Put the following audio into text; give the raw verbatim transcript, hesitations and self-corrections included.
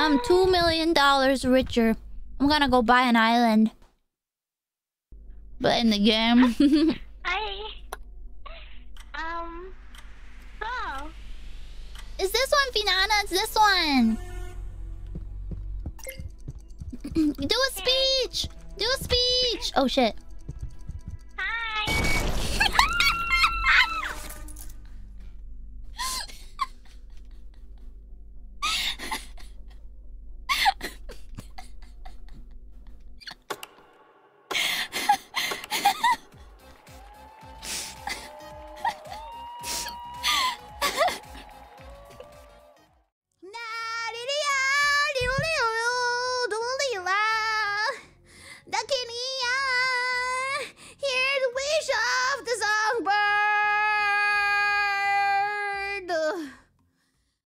I'm two million dollars richer. I'm gonna go buy an island. But in the game. I... Um... So... Is this one, Finana? It's this one. Do a speech! Do a speech! Oh shit.